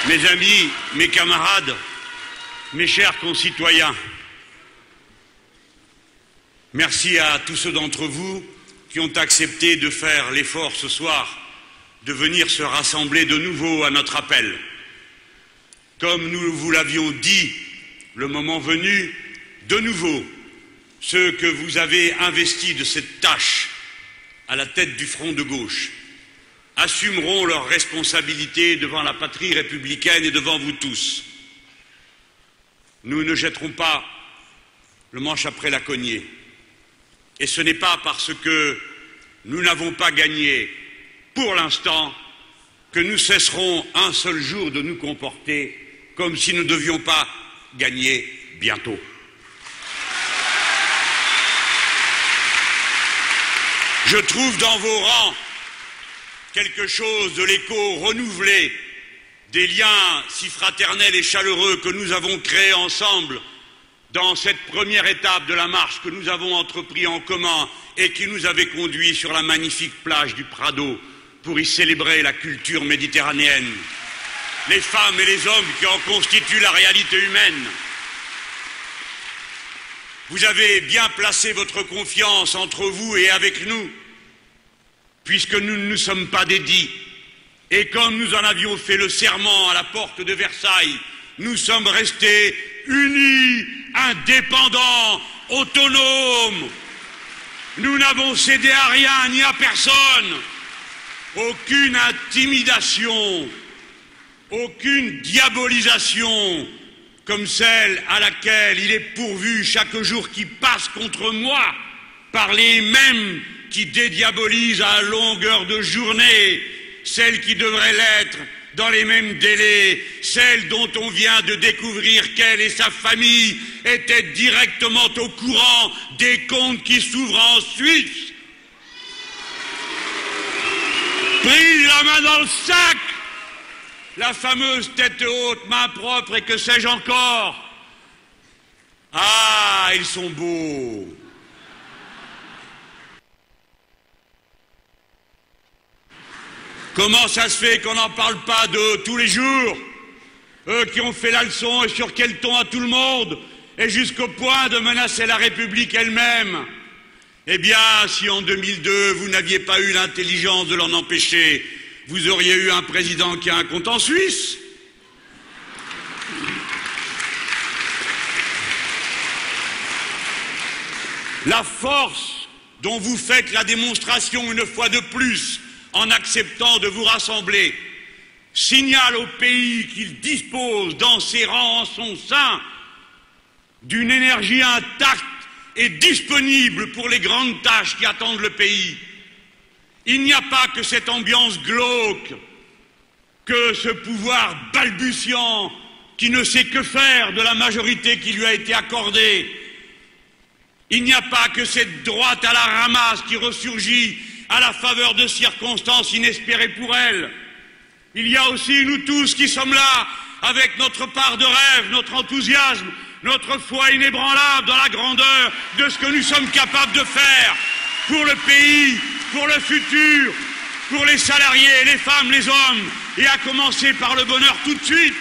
Mes amis, mes camarades, mes chers concitoyens, merci à tous ceux d'entre vous qui ont accepté de faire l'effort ce soir de venir se rassembler de nouveau à notre appel. Comme nous vous l'avions dit, le moment venu, de nouveau, ceux que vous avez investis de cette tâche à la tête du front de gauche assumeront leurs responsabilités devant la patrie républicaine et devant vous tous. Nous ne jetterons pas le manche après la cognée. Et ce n'est pas parce que nous n'avons pas gagné pour l'instant que nous cesserons un seul jour de nous comporter comme si nous ne devions pas gagner bientôt. Je trouve dans vos rangs quelque chose de l'écho renouvelé des liens si fraternels et chaleureux que nous avons créés ensemble dans cette première étape de la marche que nous avons entreprise en commun et qui nous avait conduits sur la magnifique plage du Prado pour y célébrer la culture méditerranéenne, les femmes et les hommes qui en constituent la réalité humaine. Vous avez bien placé votre confiance entre vous et avec nous, puisque nous ne nous sommes pas dédits. Et comme nous en avions fait le serment à la porte de Versailles, nous sommes restés unis, indépendants, autonomes. Nous n'avons cédé à rien ni à personne. Aucune intimidation, aucune diabolisation comme celle à laquelle il est pourvu chaque jour qui passe contre moi par les mêmes qui dédiabolisent à longueur de journée, celle qui devrait l'être dans les mêmes délais, celle dont on vient de découvrir qu'elle et sa famille étaient directement au courant des comptes qui s'ouvrent en Suisse. Prise la main dans le sac, la fameuse tête haute, main propre et que sais-je encore. Ah, ils sont beaux. Comment ça se fait qu'on n'en parle pas de tous les jours? Eux qui ont fait la leçon et sur quel ton à tout le monde, et jusqu'au point de menacer la République elle-même. Eh bien, si en 2002, vous n'aviez pas eu l'intelligence de l'en empêcher, vous auriez eu un président qui a un compte en Suisse. La force dont vous faites la démonstration une fois de plus, en acceptant de vous rassembler, signale au pays qu'il dispose dans ses rangs en son sein d'une énergie intacte et disponible pour les grandes tâches qui attendent le pays. Il n'y a pas que cette ambiance glauque, que ce pouvoir balbutiant qui ne sait que faire de la majorité qui lui a été accordée. Il n'y a pas que cette droite à la ramasse qui ressurgit à la faveur de circonstances inespérées pour elle. Il y a aussi nous tous qui sommes là, avec notre part de rêve, notre enthousiasme, notre foi inébranlable dans la grandeur de ce que nous sommes capables de faire pour le pays, pour le futur, pour les salariés, les femmes, les hommes, et à commencer par le bonheur tout de suite.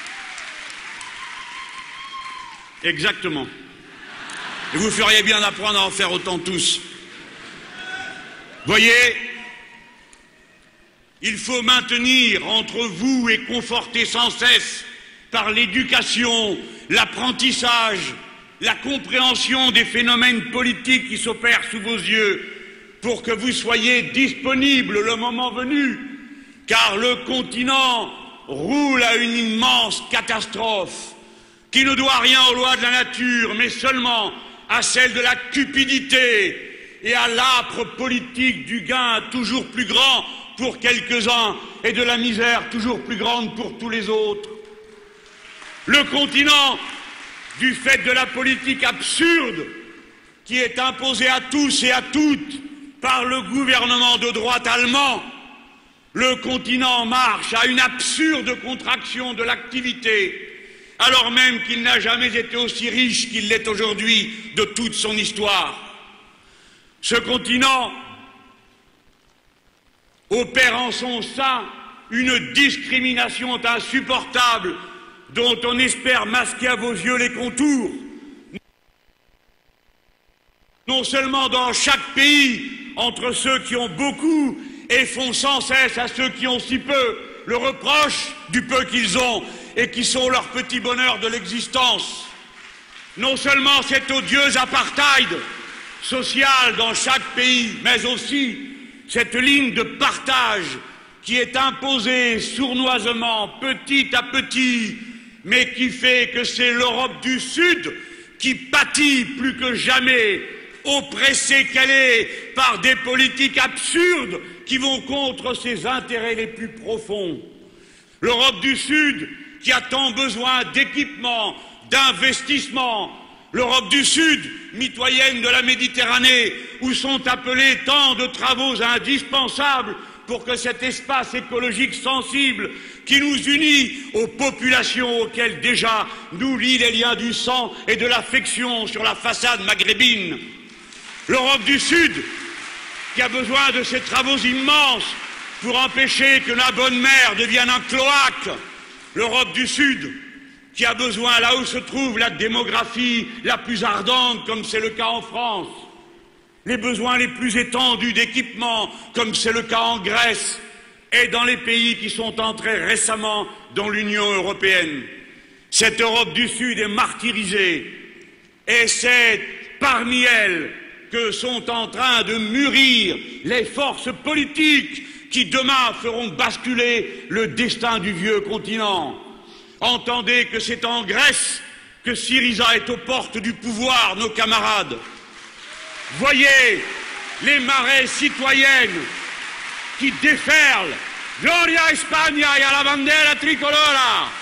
Exactement. Et vous feriez bien d'apprendre à en faire autant tous. Voyez, il faut maintenir entre vous et conforter sans cesse par l'éducation, l'apprentissage, la compréhension des phénomènes politiques qui s'opèrent sous vos yeux pour que vous soyez disponibles le moment venu, car le continent roule à une immense catastrophe qui ne doit rien aux lois de la nature, mais seulement à celle de la cupidité et à l'âpre politique du gain toujours plus grand pour quelques-uns et de la misère toujours plus grande pour tous les autres. Le continent, du fait de la politique absurde qui est imposée à tous et à toutes par le gouvernement de droite allemand, le continent marche à une absurde contraction de l'activité, alors même qu'il n'a jamais été aussi riche qu'il l'est aujourd'hui de toute son histoire. Ce continent opère en son sein une discrimination insupportable dont on espère masquer à vos yeux les contours. Non seulement dans chaque pays, entre ceux qui ont beaucoup et font sans cesse à ceux qui ont si peu le reproche du peu qu'ils ont et qui sont leur petit bonheur de l'existence. Non seulement cet odieux apartheid social dans chaque pays, mais aussi cette ligne de partage qui est imposée sournoisement, petit à petit, mais qui fait que c'est l'Europe du Sud qui pâtit plus que jamais, oppressée qu'elle est par des politiques absurdes qui vont contre ses intérêts les plus profonds. L'Europe du Sud qui a tant besoin d'équipements, d'investissements. L'Europe du Sud, mitoyenne de la Méditerranée, où sont appelés tant de travaux indispensables pour que cet espace écologique sensible qui nous unit aux populations auxquelles déjà nous lient les liens du sang et de l'affection sur la façade maghrébine. L'Europe du Sud qui a besoin de ces travaux immenses pour empêcher que la bonne mer devienne un cloaque. L'Europe du Sud qui a besoin, là où se trouve la démographie la plus ardente, comme c'est le cas en France, les besoins les plus étendus d'équipements, comme c'est le cas en Grèce, et dans les pays qui sont entrés récemment dans l'Union européenne. Cette Europe du Sud est martyrisée, et c'est parmi elles que sont en train de mûrir les forces politiques qui demain feront basculer le destin du vieux continent. Entendez que c'est en Grèce que Syriza est aux portes du pouvoir, nos camarades. Voyez les marées citoyennes qui déferlent. Gloria a España y a la bandera tricolora.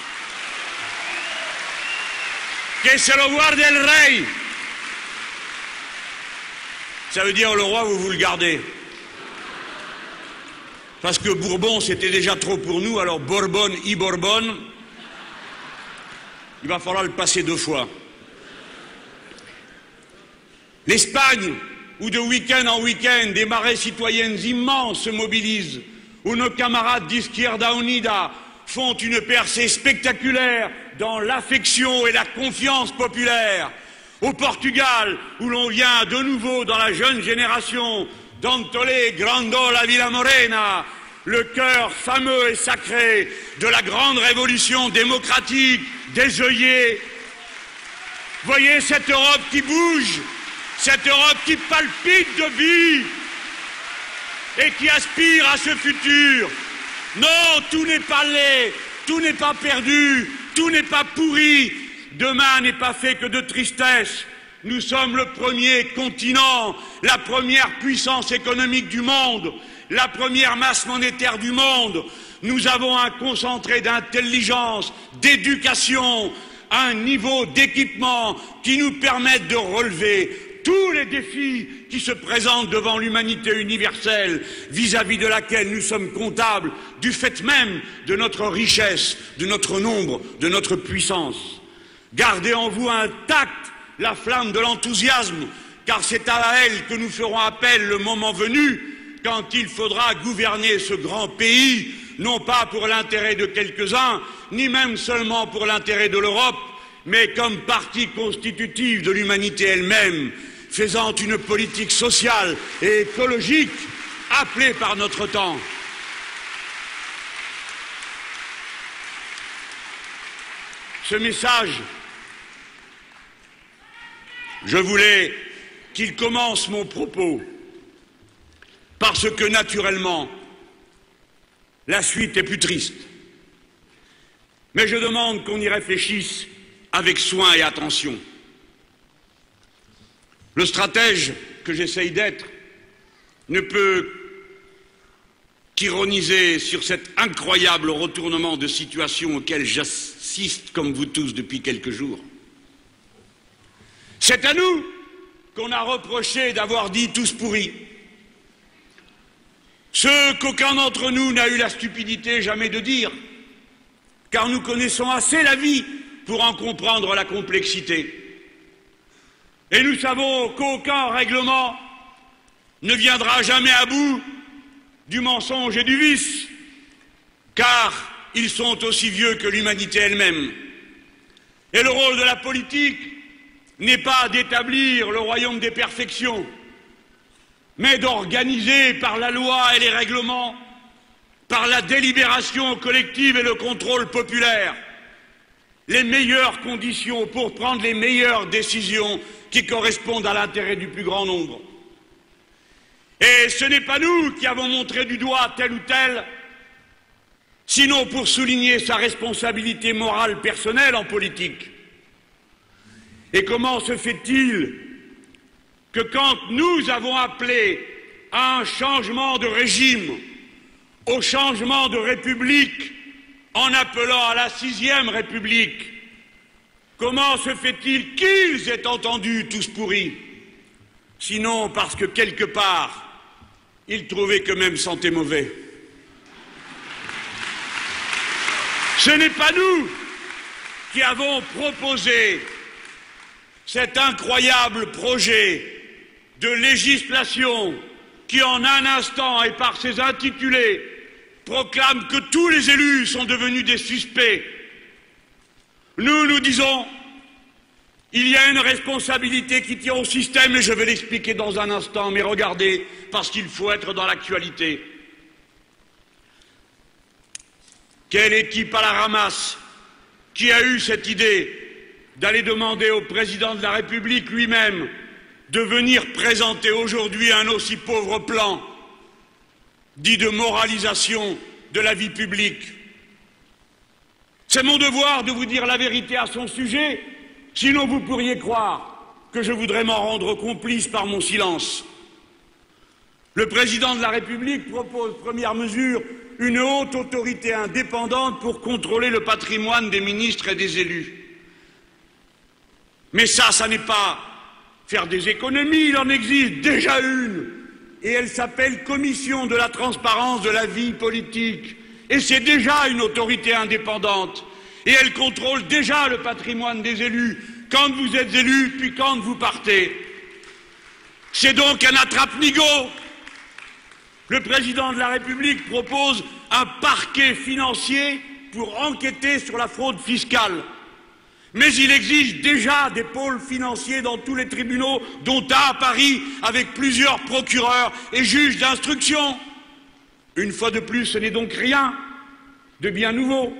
Que se lo guarde el rey. Ça veut dire le roi, vous le gardez. Parce que Bourbon, c'était déjà trop pour nous, alors Bourbon y Bourbon, il va falloir le passer 2 fois. L'Espagne, où de week-end en week-end, des marées citoyennes immenses se mobilisent, où nos camarades d'Izquierda Unida font une percée spectaculaire dans l'affection et la confiance populaire. Au Portugal, où l'on vient de nouveau dans la jeune génération d'Antolé Grandola Villa Morena, le cœur fameux et sacré de la grande révolution démocratique des œillets. Voyez cette Europe qui bouge, cette Europe qui palpite de vie et qui aspire à ce futur. Non, tout n'est pas laid, tout n'est pas perdu, tout n'est pas pourri. Demain n'est pas fait que de tristesse. Nous sommes le premier continent, la première puissance économique du monde, la première masse monétaire du monde. Nous avons un concentré d'intelligence, d'éducation, un niveau d'équipement qui nous permettent de relever tous les défis qui se présentent devant l'humanité universelle, vis-à-vis de laquelle nous sommes comptables du fait même de notre richesse, de notre nombre, de notre puissance. Gardez en vous intacte la flamme de l'enthousiasme, car c'est à elle que nous ferons appel le moment venu, quand il faudra gouverner ce grand pays, non pas pour l'intérêt de quelques-uns, ni même seulement pour l'intérêt de l'Europe, mais comme partie constitutive de l'humanité elle-même, faisant une politique sociale et écologique appelée par notre temps. Ce message, je voulais qu'il commence mon propos, parce que naturellement, la suite est plus triste. Mais je demande qu'on y réfléchisse avec soin et attention. Le stratège que j'essaye d'être ne peut qu'ironiser sur cet incroyable retournement de situation auquel j'assiste, comme vous tous, depuis quelques jours. C'est à nous qu'on a reproché d'avoir dit tous pourris. Ce qu'aucun d'entre nous n'a eu la stupidité jamais de dire, car nous connaissons assez la vie pour en comprendre la complexité. Et nous savons qu'aucun règlement ne viendra jamais à bout du mensonge et du vice, car ils sont aussi vieux que l'humanité elle-même. Et le rôle de la politique n'est pas d'établir le royaume des perfections, mais d'organiser par la loi et les règlements, par la délibération collective et le contrôle populaire, les meilleures conditions pour prendre les meilleures décisions qui correspondent à l'intérêt du plus grand nombre. Et ce n'est pas nous qui avons montré du doigt tel ou tel, sinon pour souligner sa responsabilité morale personnelle en politique. Et comment se fait-il que quand nous avons appelé à un changement de régime, au changement de république, en appelant à la 6e République, comment se fait-il qu'ils aient entendu tous pourris? Sinon parce que quelque part, ils trouvaient qu'eux-mêmes sentaient mauvais. Ce n'est pas nous qui avons proposé cet incroyable projet de législation qui en un instant et par ses intitulés proclame que tous les élus sont devenus des suspects. Nous disons, il y a une responsabilité qui tient au système et je vais l'expliquer dans un instant, mais regardez, parce qu'il faut être dans l'actualité. Quelle équipe à la ramasse qui a eu cette idée d'aller demander au président de la République lui-même de venir présenter aujourd'hui un aussi pauvre plan dit de moralisation de la vie publique? C'est mon devoir de vous dire la vérité à son sujet, sinon vous pourriez croire que je voudrais m'en rendre complice par mon silence. Le président de la République propose, première mesure, une haute autorité indépendante pour contrôler le patrimoine des ministres et des élus. Mais ça n'est pas faire des économies, il en existe déjà une, et elle s'appelle Commission de la transparence de la vie politique. Et c'est déjà une autorité indépendante, et elle contrôle déjà le patrimoine des élus, quand vous êtes élu, puis quand vous partez. C'est donc un attrape-nigaud. Le président de la République propose un parquet financier pour enquêter sur la fraude fiscale. Mais il existe déjà des pôles financiers dans tous les tribunaux, dont un à Paris, avec plusieurs procureurs et juges d'instruction. Une fois de plus, ce n'est donc rien de bien nouveau.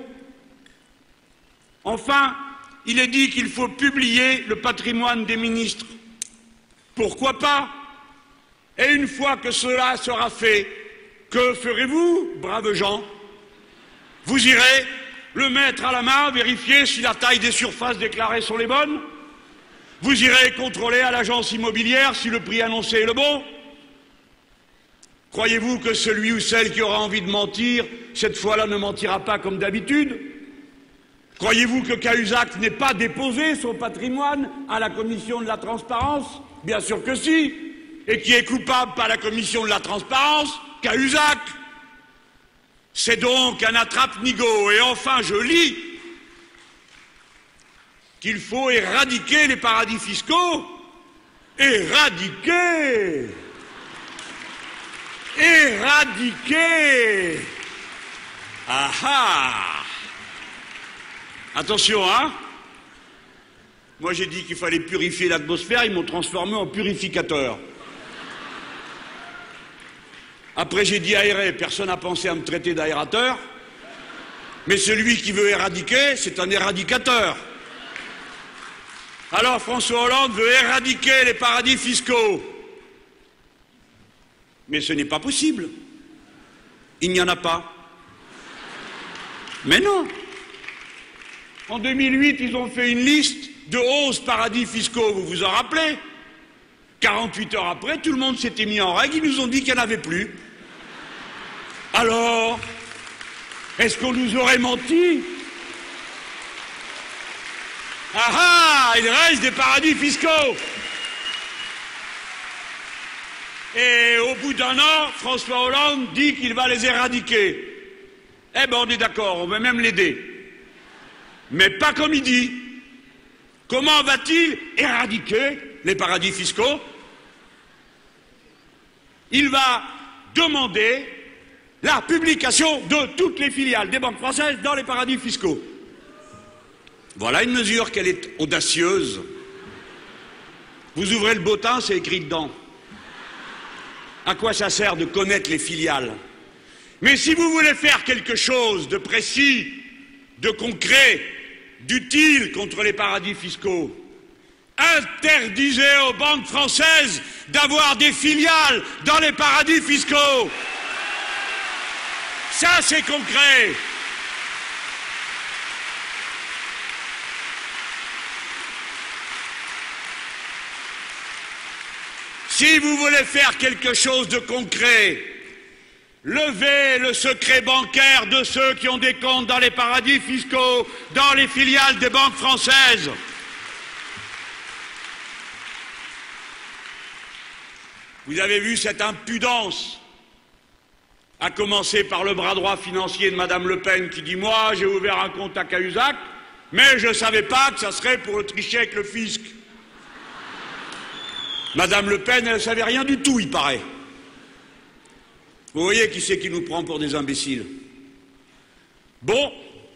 Enfin, il est dit qu'il faut publier le patrimoine des ministres. Pourquoi pas? Et une fois que cela sera fait, que ferez-vous, braves gens? Vous irez le mettre à la main, vérifier si la taille des surfaces déclarées sont les bonnes? Vous irez contrôler à l'agence immobilière si le prix annoncé est le bon? Croyez-vous que celui ou celle qui aura envie de mentir, cette fois-là ne mentira pas comme d'habitude? Croyez-vous que Cahuzac n'ait pas déposé son patrimoine à la commission de la transparence? Bien sûr que si. Et qui est coupable par la commission de la transparence? Cahuzac. C'est donc un attrape-nigaud. Et enfin, je lis qu'il faut éradiquer les paradis fiscaux. Éradiquer! Éradiquer! Ah ah! Attention, hein? Moi j'ai dit qu'il fallait purifier l'atmosphère, ils m'ont transformé en purificateur. Après j'ai dit aérer, personne n'a pensé à me traiter d'aérateur. Mais celui qui veut éradiquer, c'est un éradicateur. Alors François Hollande veut éradiquer les paradis fiscaux. Mais ce n'est pas possible. Il n'y en a pas. Mais non. En 2008, ils ont fait une liste de 11 paradis fiscaux, vous vous en rappelez? 48 heures après, tout le monde s'était mis en règle, ils nous ont dit qu'il n'y en avait plus. Alors, est-ce qu'on nous aurait menti? Ah ah, il reste des paradis fiscaux. Et au bout d'un an, François Hollande dit qu'il va les éradiquer. Eh ben on est d'accord, on va même l'aider. Mais pas comme il dit. Comment va-t-il éradiquer les paradis fiscaux? Il va demander la publication de toutes les filiales des banques françaises dans les paradis fiscaux. Voilà une mesure qu'elle est audacieuse. Vous ouvrez le bottin, c'est écrit dedans. À quoi ça sert de connaître les filiales? Mais si vous voulez faire quelque chose de précis, de concret, d'utile contre les paradis fiscaux, interdisez aux banques françaises d'avoir des filiales dans les paradis fiscaux. Ça, c'est concret. Si vous voulez faire quelque chose de concret, levez le secret bancaire de ceux qui ont des comptes dans les paradis fiscaux, dans les filiales des banques françaises. Vous avez vu cette impudence, à commencer par le bras droit financier de Madame Le Pen qui dit « Moi, j'ai ouvert un compte à Cahuzac, mais je ne savais pas que ça serait pour tricher avec le fisc. » Madame Le Pen, elle ne savait rien du tout, il paraît. Vous voyez qui c'est qui nous prend pour des imbéciles. Bon,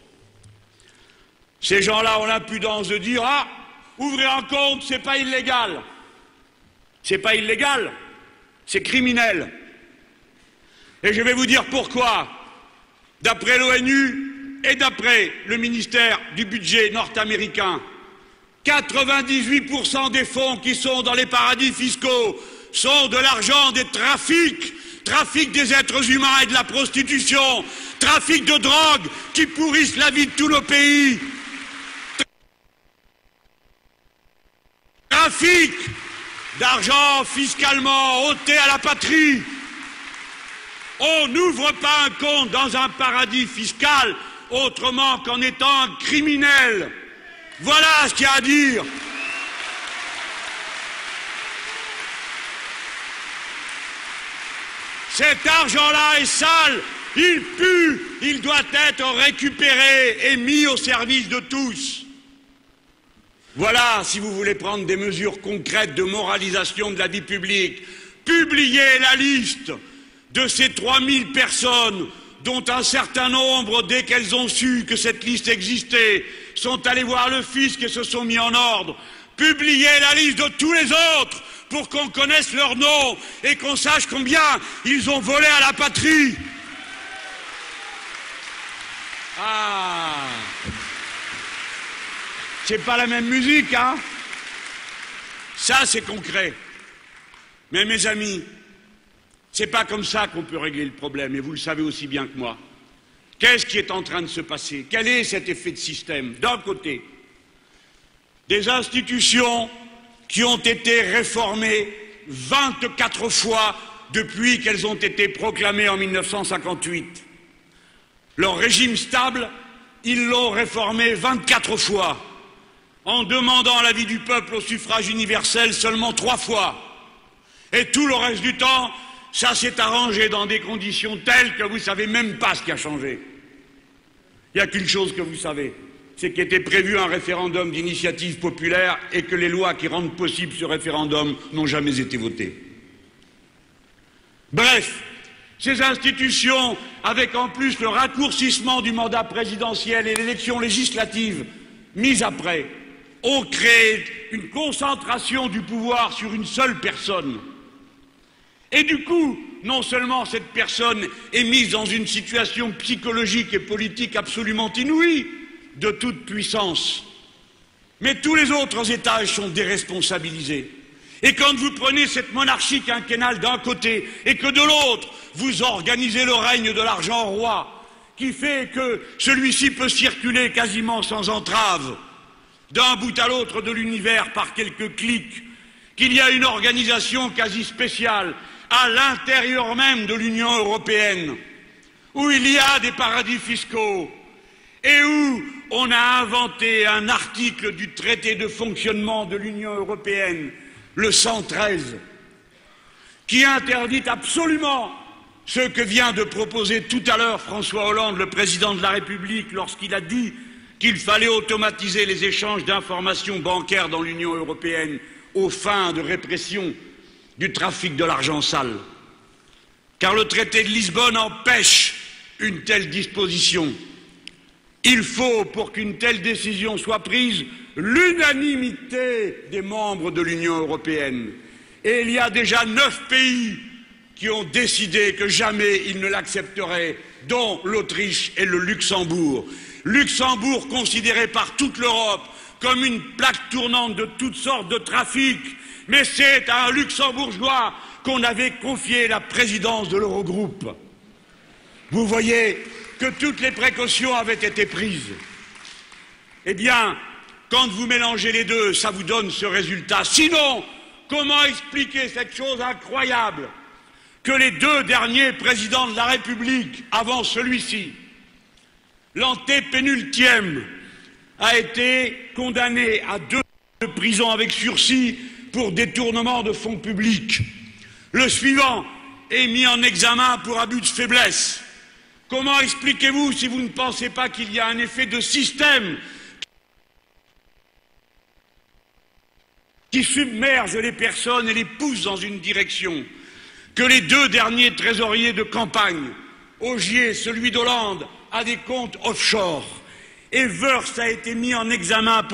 ces gens-là ont l'impudence de dire « Ah, ouvrir un compte, c'est pas illégal. » C'est pas illégal, c'est criminel. Et je vais vous dire pourquoi. D'après l'ONU et d'après le ministère du budget nord-américain, 98% des fonds qui sont dans les paradis fiscaux sont de l'argent des trafics, trafic des êtres humains et de la prostitution, trafic de drogue qui pourrissent la vie de tous nos pays, trafic d'argent fiscalement ôté à la patrie. On n'ouvre pas un compte dans un paradis fiscal autrement qu'en étant un criminel. Voilà ce qu'il y a à dire. Cet argent-là est sale, il pue, il doit être récupéré et mis au service de tous. Voilà, si vous voulez prendre des mesures concrètes de moralisation de la vie publique, publiez la liste de ces 3000 personnes dont un certain nombre, dès qu'elles ont su que cette liste existait, sont allées voir le fisc et se sont mis en ordre. Publiez la liste de tous les autres pour qu'on connaisse leur nom et qu'on sache combien ils ont volé à la patrie. Ah, c'est pas la même musique, hein? Ça, c'est concret. Mais mes amis, c'est pas comme ça qu'on peut régler le problème, et vous le savez aussi bien que moi. Qu'est-ce qui est en train de se passer? Quel est cet effet de système? D'un côté, des institutions qui ont été réformées 24 fois depuis qu'elles ont été proclamées en 1958. Leur régime stable, ils l'ont réformé 24 fois, en demandant l'avis du peuple au suffrage universel seulement 3 fois. Et tout le reste du temps, ça s'est arrangé dans des conditions telles que vous ne savez même pas ce qui a changé. Il n'y a qu'une chose que vous savez, c'est qu'il était prévu un référendum d'initiative populaire et que les lois qui rendent possible ce référendum n'ont jamais été votées. Bref, ces institutions, avec en plus le raccourcissement du mandat présidentiel et l'élection législative mise après, ont créé une concentration du pouvoir sur une seule personne. Et du coup, non seulement cette personne est mise dans une situation psychologique et politique absolument inouïe, de toute puissance, mais tous les autres étages sont déresponsabilisés. Et quand vous prenez cette monarchie quinquennale d'un côté et que de l'autre, vous organisez le règne de l'argent roi, qui fait que celui-ci peut circuler quasiment sans entrave, d'un bout à l'autre de l'univers par quelques clics, qu'il y a une organisation quasi spéciale à l'intérieur même de l'Union européenne, où il y a des paradis fiscaux, et où on a inventé un article du traité de fonctionnement de l'Union européenne, le 113, qui interdit absolument ce que vient de proposer tout à l'heure François Hollande, le président de la République, lorsqu'il a dit qu'il fallait automatiser les échanges d'informations bancaires dans l'Union européenne aux fins de répression du trafic de l'argent sale. car le traité de Lisbonne empêche une telle disposition. Il faut, pour qu'une telle décision soit prise, l'unanimité des membres de l'Union européenne. Et il y a déjà 9 pays qui ont décidé que jamais ils ne l'accepteraient, dont l'Autriche et le Luxembourg. Luxembourg considéré par toute l'Europe comme une plaque tournante de toutes sortes de trafics, mais c'est à un Luxembourgeois qu'on avait confié la présidence de l'Eurogroupe. Vous voyez que toutes les précautions avaient été prises. Eh bien, quand vous mélangez les deux, ça vous donne ce résultat. Sinon, comment expliquer cette chose incroyable que les 2 derniers présidents de la République, avant celui-ci, l'antépénultième, a été condamné à 2 ans de prison avec sursis pour détournement de fonds publics. Le suivant est mis en examen pour abus de faiblesse. Comment expliquez-vous, si vous ne pensez pas qu'il y a un effet de système qui submerge les personnes et les pousse dans une direction, que les 2 derniers trésoriers de campagne, Ogier, celui d'Hollande, a des comptes offshore, et Wörth a été mis en examen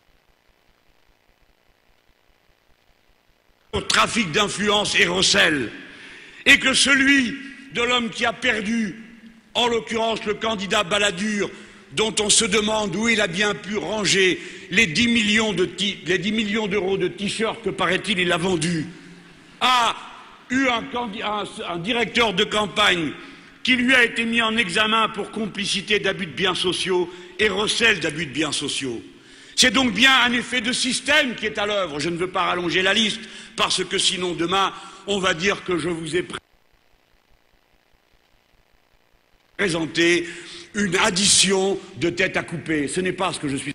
pour trafic d'influence et recel, et que celui de l'homme qui a perdu, en l'occurrence le candidat Balladur, dont on se demande où il a bien pu ranger les 10 millions d'euros de t-shirts que, paraît-il, il a vendus, a eu un directeur de campagne qui lui a été mis en examen pour complicité d'abus de biens sociaux et recel d'abus de biens sociaux. C'est donc bien un effet de système qui est à l'œuvre. Je ne veux pas rallonger la liste, parce que sinon demain, on va dire que je vous ai présenté une addition de têtes à couper. Ce n'est pas ce que je suis.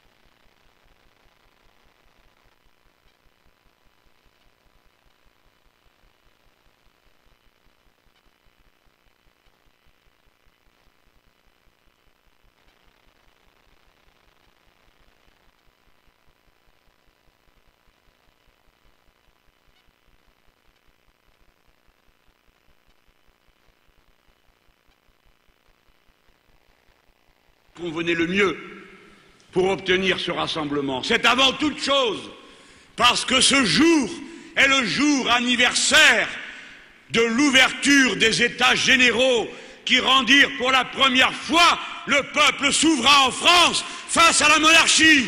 Convenait le mieux pour obtenir ce rassemblement. C'est avant toute chose parce que ce jour est le jour anniversaire de l'ouverture des États généraux qui rendirent pour la première fois le peuple souverain en France face à la monarchie.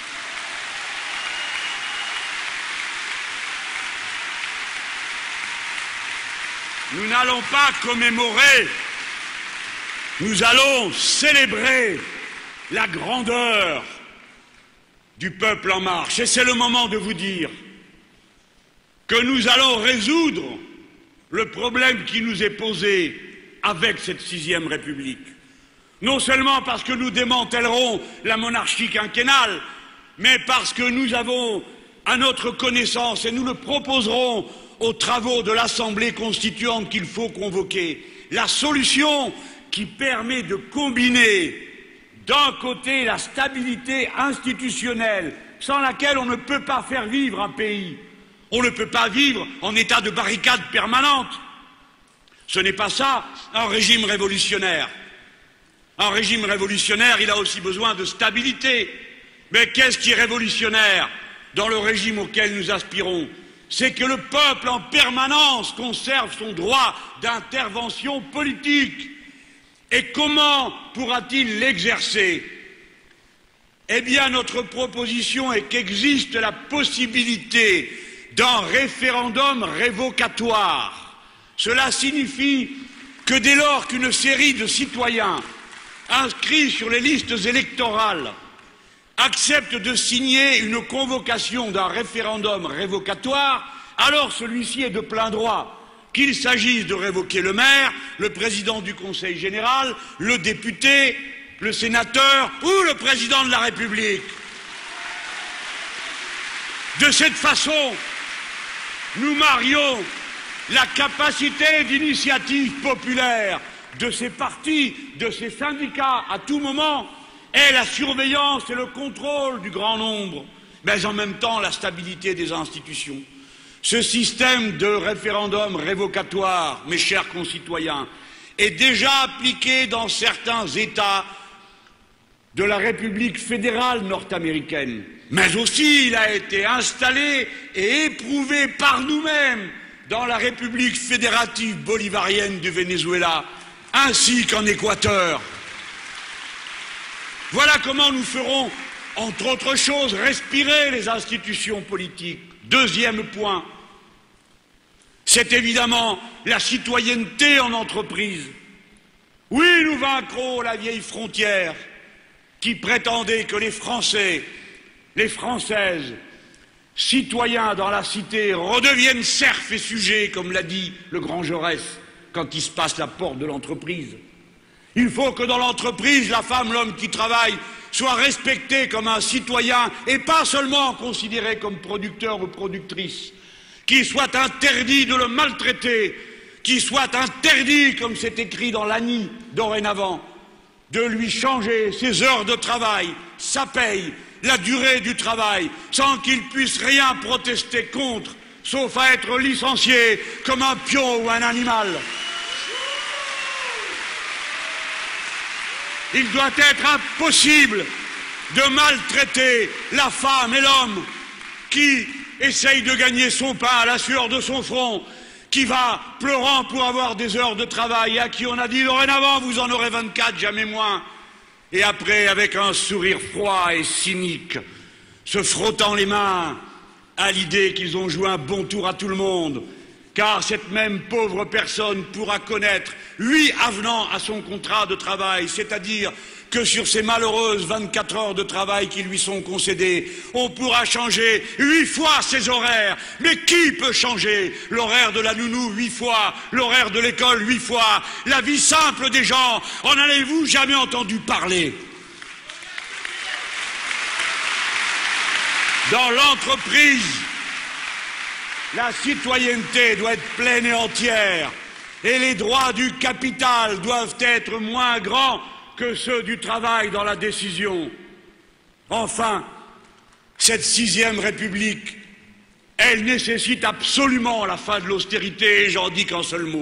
Nous n'allons pas commémorer, nous allons célébrer la grandeur du peuple en marche. Et c'est le moment de vous dire que nous allons résoudre le problème qui nous est posé avec cette 6e République. Non seulement parce que nous démantèlerons la monarchie quinquennale, mais parce que nous avons à notre connaissance, et nous le proposerons aux travaux de l'Assemblée constituante qu'il faut convoquer, la solution qui permet de combiner d'un côté la stabilité institutionnelle sans laquelle on ne peut pas faire vivre un pays. On ne peut pas vivre en état de barricade permanente. Ce n'est pas ça un régime révolutionnaire. Un régime révolutionnaire, il a aussi besoin de stabilité. Mais qu'est-ce qui est révolutionnaire dans le régime auquel nous aspirons? C'est que le peuple en permanence conserve son droit d'intervention politique. Et comment pourra-t-il l'exercer? Eh bien, notre proposition est qu'existe la possibilité d'un référendum révocatoire. Cela signifie que dès lors qu'une série de citoyens inscrits sur les listes électorales acceptent de signer une convocation d'un référendum révocatoire, alors celui-ci est de plein droit. Qu'il s'agisse de révoquer le maire, le président du Conseil général, le député, le sénateur ou le président de la République. De cette façon, nous marions la capacité d'initiative populaire de ces partis, de ces syndicats à tout moment, et la surveillance et le contrôle du grand nombre, mais en même temps la stabilité des institutions. Ce système de référendum révocatoire, mes chers concitoyens, est déjà appliqué dans certains États de la République fédérale nord-américaine, mais aussi il a été installé et éprouvé par nous-mêmes dans la République fédérative bolivarienne du Venezuela, ainsi qu'en Équateur. Voilà comment nous ferons, entre autres choses, respirer les institutions politiques. Deuxième point, c'est évidemment la citoyenneté en entreprise. Oui, nous vaincrons la vieille frontière qui prétendait que les Français, les Françaises, citoyens dans la cité, redeviennent serfs et sujets, comme l'a dit le grand Jaurès, quand il se passe la porte de l'entreprise. Il faut que dans l'entreprise, la femme, l'homme qui travaille, soit respecté comme un citoyen et pas seulement considéré comme producteur ou productrice, qu'il soit interdit de le maltraiter, qu'il soit interdit, comme c'est écrit dans l'ANI dorénavant, de lui changer ses heures de travail, sa paye, la durée du travail, sans qu'il puisse rien protester contre, sauf à être licencié comme un pion ou un animal. Il doit être impossible de maltraiter la femme et l'homme qui essaye de gagner son pain à la sueur de son front, qui va pleurant pour avoir des heures de travail, et à qui on a dit dorénavant vous en aurez 24, jamais moins, et après avec un sourire froid et cynique, se frottant les mains à l'idée qu'ils ont joué un bon tour à tout le monde, car cette même pauvre personne pourra connaître 8 avenants à son contrat de travail, c'est-à-dire que sur ces malheureuses 24 heures de travail qui lui sont concédées, on pourra changer 8 fois ses horaires. Mais qui peut changer l'horaire de la nounou 8 fois, l'horaire de l'école 8 fois, la vie simple des gens? En avez-vous jamais entendu parler? Dans l'entreprise, la citoyenneté doit être pleine et entière, et les droits du capital doivent être moins grands que ceux du travail dans la décision. Enfin, cette 6e République, elle nécessite absolument la fin de l'austérité, et j'en dis qu'un seul mot.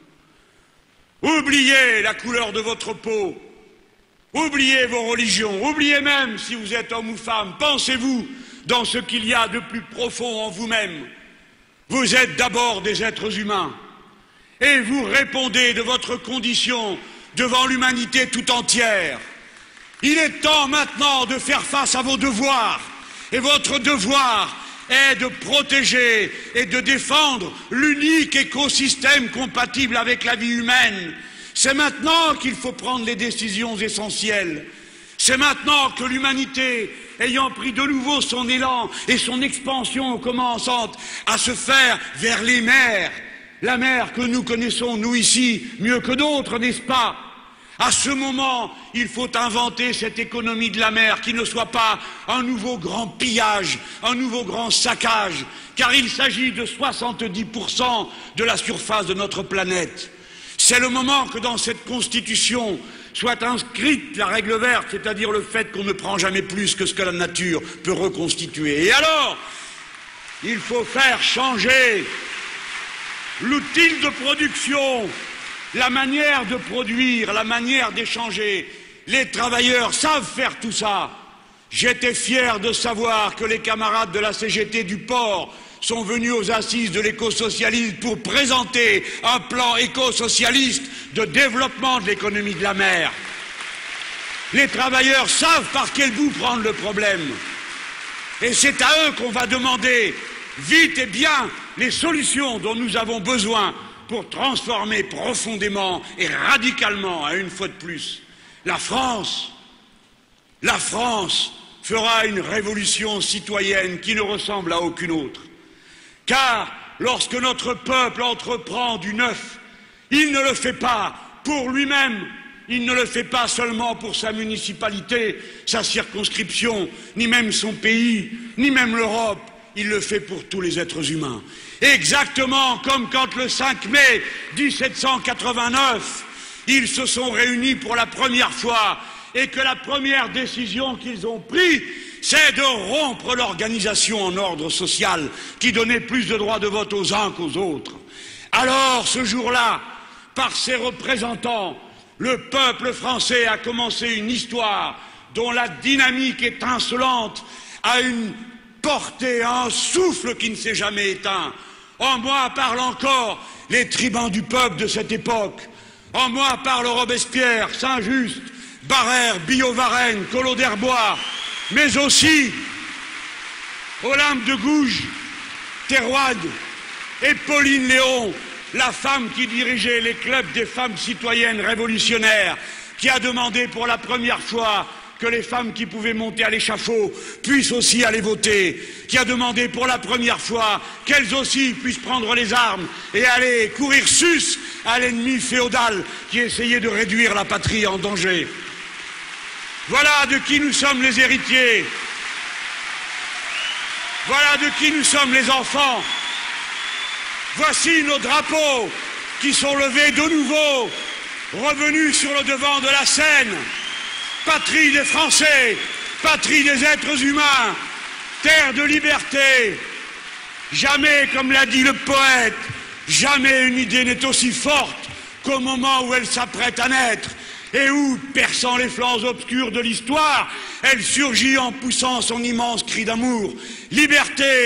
Oubliez la couleur de votre peau, oubliez vos religions, oubliez même si vous êtes homme ou femme, pensez-vous dans ce qu'il y a de plus profond en vous-même. Vous êtes d'abord des êtres humains, et vous répondez de votre condition devant l'humanité tout entière. Il est temps maintenant de faire face à vos devoirs, et votre devoir est de protéger et de défendre l'unique écosystème compatible avec la vie humaine. C'est maintenant qu'il faut prendre les décisions essentielles. C'est maintenant que l'humanité, ayant pris de nouveau son élan et son expansion commençant à se faire vers les mers, la mer que nous connaissons, nous ici, mieux que d'autres, n'est-ce pas? À ce moment, il faut inventer cette économie de la mer qui ne soit pas un nouveau grand pillage, un nouveau grand saccage, car il s'agit de 70% de la surface de notre planète. C'est le moment que dans cette Constitution soit inscrite la règle verte, c'est-à-dire le fait qu'on ne prend jamais plus que ce que la nature peut reconstituer. Et alors, il faut faire changer l'outil de production, la manière de produire, la manière d'échanger. Les travailleurs savent faire tout ça. J'étais fier de savoir que les camarades de la CGT du port sont venus aux assises de l'écosocialisme pour présenter un plan écosocialiste de développement de l'économie de la mer. Les travailleurs savent par quel bout prendre le problème. Et c'est à eux qu'on va demander vite et bien les solutions dont nous avons besoin pour transformer profondément et radicalement, à une fois de plus, la France fera une révolution citoyenne qui ne ressemble à aucune autre. Car lorsque notre peuple entreprend du neuf, il ne le fait pas pour lui-même, il ne le fait pas seulement pour sa municipalité, sa circonscription, ni même son pays, ni même l'Europe, il le fait pour tous les êtres humains. Exactement comme quand le 5 mai 1789, ils se sont réunis pour la première fois et que la première décision qu'ils ont prise, c'est de rompre l'organisation en ordre social qui donnait plus de droits de vote aux uns qu'aux autres. Alors, ce jour-là, par ses représentants, le peuple français a commencé une histoire dont la dynamique étincelante a une portée, un souffle qui ne s'est jamais éteint. En moi parlent encore les tribuns du peuple de cette époque. En moi parlent Robespierre, Saint-Just, Barrère, Billaud-Varenne, Collot d'Herbois, mais aussi Olympe de Gouges, Théroigne et Pauline Léon, la femme qui dirigeait les clubs des femmes citoyennes révolutionnaires, qui a demandé pour la première fois que les femmes qui pouvaient monter à l'échafaud puissent aussi aller voter, qui a demandé pour la première fois qu'elles aussi puissent prendre les armes et aller courir sus à l'ennemi féodal qui essayait de réduire la patrie en danger. Voilà de qui nous sommes les héritiers. Voilà de qui nous sommes les enfants. Voici nos drapeaux qui sont levés de nouveau, revenus sur le devant de la scène. Patrie des Français, patrie des êtres humains, terre de liberté. Jamais, comme l'a dit le poète, jamais une idée n'est aussi forte qu'au moment où elle s'apprête à naître et où, perçant les flancs obscurs de l'histoire, elle surgit en poussant son immense cri d'amour. Liberté!